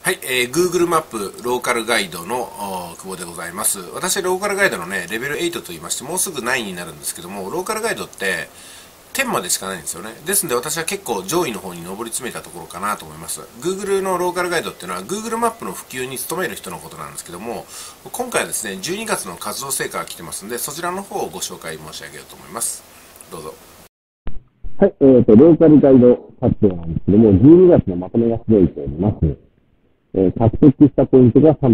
はい、Google マップローカルガイドの久保でございます。私はローカルガイドのね、レベル8と言いまして、もうすぐ9になるんですけども、ローカルガイドって10までしかないんですよね。ですので私は結構上位の方に上り詰めたところかなと思います。Google のローカルガイドっていうのは Google マップの普及に努める人のことなんですけども、今回はですね、12月の活動成果が来てますんで、そちらの方をご紹介申し上げようと思います。どうぞ。 はい、ローカルガイド活動なんですけども、12月のまとめが届いております。獲得したポイントが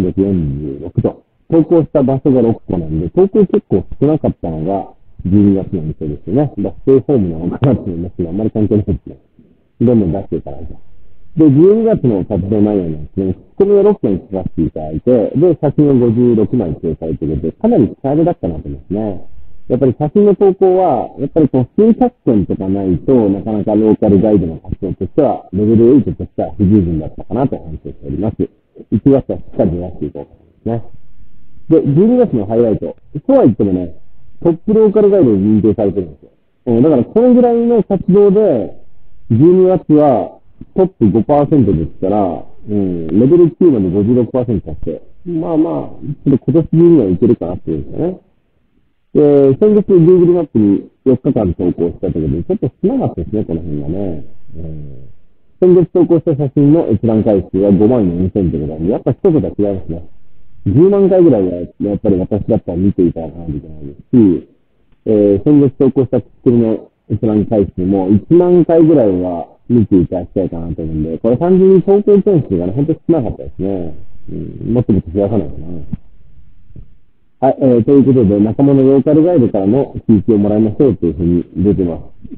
346と、投稿した場所が6個なんで、投稿結構少なかったのが12月の店ですよね。ステイホームなのかなと思いますけど、あんまり関係ないですね。どんどん出していかないと。で、12月の活動内容なんですけども、ツッコミを6件聞かせていただいて、で、写真を56枚掲載ということで、かなり力手だったなと思いますね。やっぱり写真の投稿は、やっぱり数百件とかないとなかなかローカルガイドの活動としては、レベル8としては不十分だったかなと反省しております。1月はしっかり出していこうと思いますね。で、12月のハイライト。とは言ってもね、トップローカルガイドに認定されてるんですよ。だからこのぐらいの活動で、12月はトップ 5% ですから、レベル9まで 56% 達成。まあまあ、ちょっと今年中にはいけるかなっていうんですよね。先月 Google マップに4日間投稿したところで、ちょっと少なかったですね、この辺がね。先月投稿した写真の閲覧回数は5万4000ということで、やっぱ一桁違いますね。10万回ぐらいはやっぱり私だったら見ていただかないといけないですし、先月投稿した作りの閲覧回数も1万回ぐらいは見ていただきたいかなと思うんで、これ単純に投稿件数がね、ほんと少なかったですね。もっともっと増やさないとな。はい、ということで、仲間のローカルガイドからの聞きをもらいましょうというふうに出てます。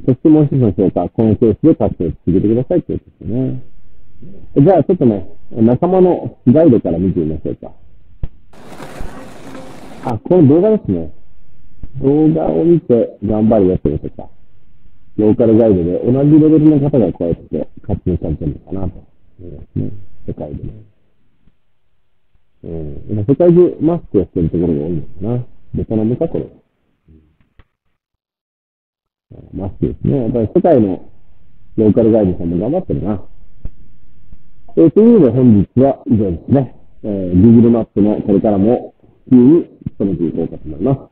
そしてもう一つの評価、このケースで活動を続けてくださいということですね。じゃあ、ちょっとね、仲間のガイドから見てみましょうか。この動画ですね。動画を見て頑張るよということか。ローカルガイドで同じレベルの方がこうやって活動されてるのかなと思いますね。世界でね。世界中マスクをしてるところが多いのかな。ベトナムか、これ。マスクですね。やっぱり世界のローカルガイドさんも頑張ってるな。というので本日は以上ですね。Google マップのこれからも普及に努めていこうかと思います。